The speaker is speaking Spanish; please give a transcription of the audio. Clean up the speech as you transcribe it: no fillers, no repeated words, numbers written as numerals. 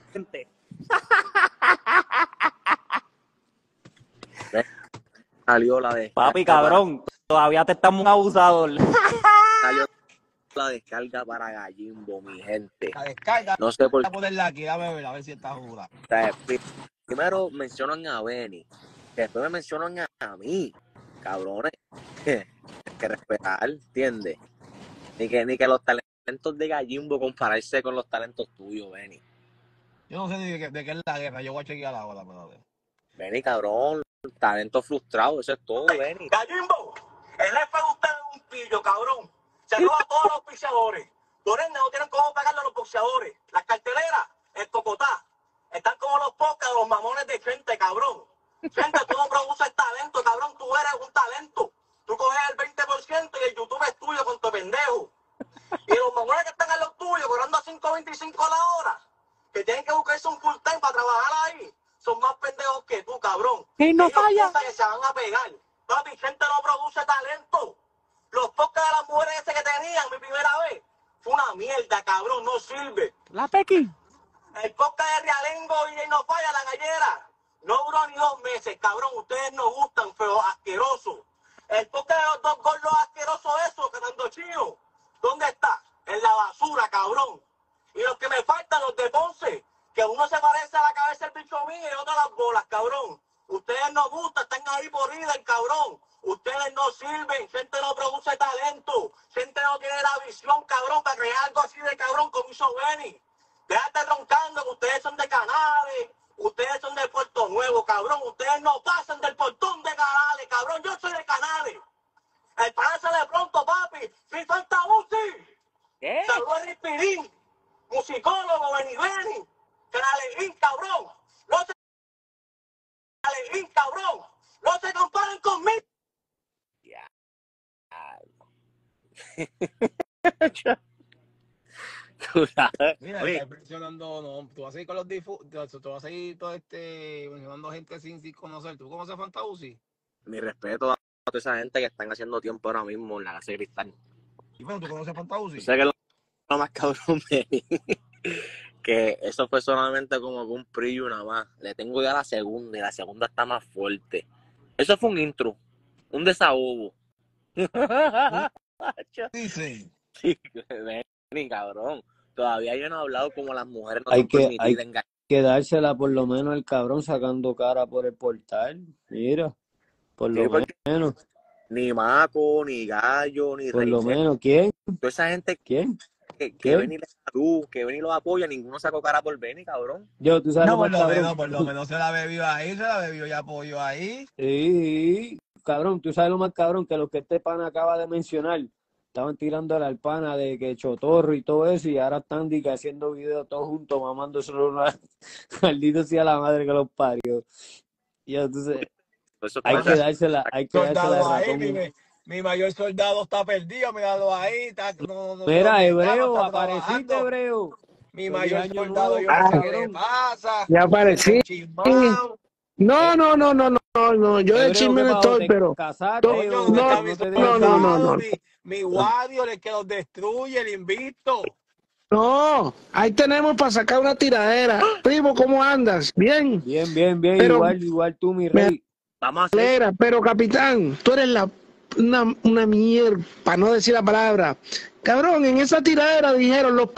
gente. Salió la descarga. Papi, cabrón, todavía te estamos abusador. Salió la descarga para Gallimbo, mi gente. La descarga. No sé por qué. Voy a ponerla aquí, a ver si está jugada. Primero mencionan a Benny, después me mencionan a mí. Cabrones. Hay que respetar, ¿entiendes? Ni que los talentos de Gallimbo compararse con los talentos tuyos, Benny. Yo no sé ni de qué es la guerra. Yo voy a chequear ahora, pero... Benny, cabrón. Talento frustrado, eso es todo, Benny. Gallimbo, el jefe de usted es un pillo, cabrón. Se roba a todos los boxeadores. Por ende, no tienen cómo pagarle a los boxeadores. Las carteleras, el Cocotá, están como los podcasts de los mamones de gente, cabrón. Gente, tú no produces talento, cabrón. Tú eres un talento. Tú coges el 20% y el YouTube es tuyo con tu pendejo. Y los mamones que están en los tuyos, cobrando a 5.25 a la hora, que tienen que buscarse un full time para trabajar ahí, son más pendejos que tú, cabrón. Y no ellos falla. piensan que se van a pegar. Papi, gente no produce talento. Los podcasts de las mujeres ese que tenían mi primera vez fue una mierda, cabrón, no sirve. La Pequi. El podcast de Realengo y no falla la gallera. No duró ni 2 meses, cabrón. Ustedes no gustan, pero asquerosos. El podcast de los dos gordos asquerosos esos, que tanto chinos. ¿Dónde está? En la basura, cabrón. Y los que me faltan, los de Ponce, que uno se parece a la cabeza del bicho mío y otro a las bolas, cabrón. Ustedes no gustan, están ahí por ida, el cabrón. Ustedes no sirven, gente no produce talento. Gente no tiene la visión, cabrón, para crear algo así de cabrón como hizo Benny. Déjate roncando que ustedes son de Canales, ustedes son de Puerto Nuevo, cabrón. Ustedes no pasan del portón de Canales, cabrón. Yo soy de Canales. El pase de pronto, papi. ¡Sin falta Uzi! ¿Qué? Saludos a Ripirín, musicólogo, Benny. Canaleguín, cabrón. No se... Canaleguín, cabrón. No se comparen conmigo. Mira, Oye, estás mencionando, no, tú vas a seguir con los tú vas a seguir todo mencionando gente sin conocer. ¿Tú conoces a Fantausi? mi respeto a toda esa gente que están haciendo tiempo ahora mismo en la casa de cristal. Y bueno, ¿tú conoces a Fantausi? Yo sé que lo más cabrón de mí, que eso fue solamente como que un preview nada más. Le tengo ya la segunda y la segunda está más fuerte. Eso fue un intro, un desahogo. Dice. Sí, Benny, cabrón. Todavía yo no he hablado como las mujeres no Hay son que, permitidas hay engañar. que dársela por lo menos al cabrón sacando cara por el portal. Mira, por Sí, lo porque menos, ni Maco, ni Gallo, ni por lo Reisel, menos. ¿Quién? toda esa gente ¿Quién? que ¿Quién? Benny le da luz, que Benny los apoya, ninguno sacó cara por Benny, cabrón. Yo, tú sabes No, lo más cabrón. por lo menos se la bebió ahí, se la bebió y apoyó ahí. Sí, cabrón, tú sabes lo más cabrón que lo que este pana acaba de mencionar. Estaban tirándole al pana de que chotorro y todo eso, y ahora están haciendo videos todos juntos, mamándoselo una maldito sea la madre que los parió. Y entonces, Eso hay que dársela Soldado al ahí, ratón. mi mayor soldado está perdido, míralo ahí. Está, no Mira, se lo Hebreo, está apareciste, trabajando. Hebreo. Mi Feliz mayor año soldado, nuevo, yo no sé qué le cabrón. pasa. Ya aparecí. Chismao. No, yo de Hebreo, chisme ¿qué no pasó? estoy, ¿Te pero casaste Coño, o ¿dónde está no, mi no te dejan soldado? no. Mi Warrior, el que los destruye, el invicto. No, ahí tenemos para sacar una tiradera. Primo, ¿cómo andas? Bien. Bien, Pero igual tú, mi me rey. vamos a hacer. alegra, pero capitán, tú eres una mierda, para no decir la palabra. Cabrón, en esa tiradera dijeron los